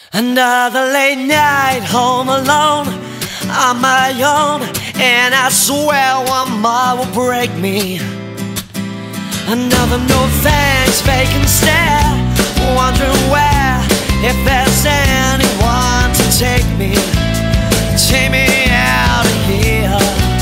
Another late night home alone on my own, and I swear one more will break me. Another no thanks vacant stare, wondering where, if there's anyone to take me out of here.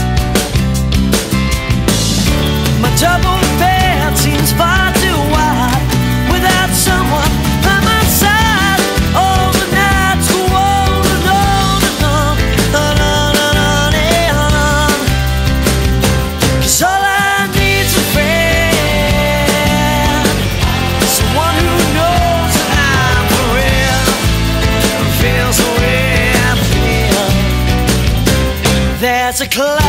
My double bed seems far too wide without someone by my side. Oh, the nights go on and on and on and on and on and on. 'Cause all I need's a friend, someone who knows that I'm for real, feels the way I feel. There's a cloud